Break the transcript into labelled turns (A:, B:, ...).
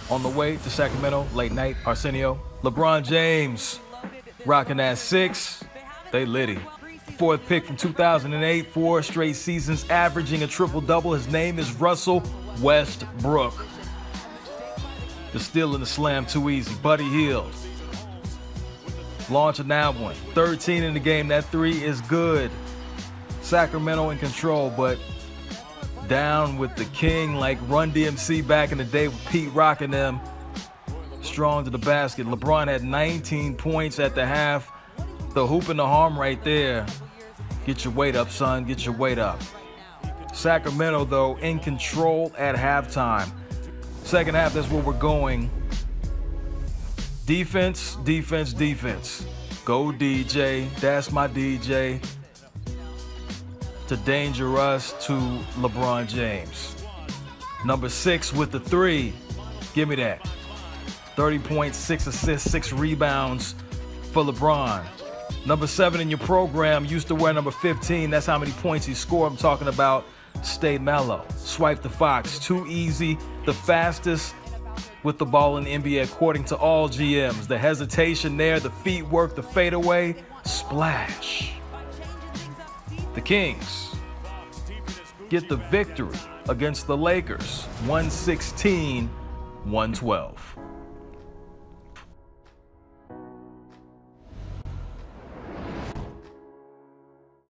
A: On the way to Sacramento, late night, Arsenio. LeBron James rocking that 6. They litty. Fourth pick from 2008, 4 straight seasons, averaging a triple-double. His name is Russell Westbrook. The steal and the slam too easy. Buddy Hield launching that one. 13 in the game. That 3 is good. Sacramento in control, but down with the king like Run DMC back in the day with Pete rocking them. Strong to the basket. LeBron had 19 points at the half. The hoop and the harm right there. Get your weight up, son. Get your weight up. Sacramento, though, in control at halftime. Second half, that's where we're going. Defense, defense, defense. Go DJ. That's my DJ. To Dangerous to LeBron James. Number 6 with the 3. Give me that. 30 points, 6 assists, 6 rebounds for LeBron. Number 7 in your program used to wear number 15. That's how many points he scored. I'm talking about Stay Mellow. Swipe the Fox. Too easy. The fastest with the ball in the NBA according to all GMs. The hesitation there, the feet work, the fadeaway. Splash. The Kings get the victory against the Lakers. 116-112.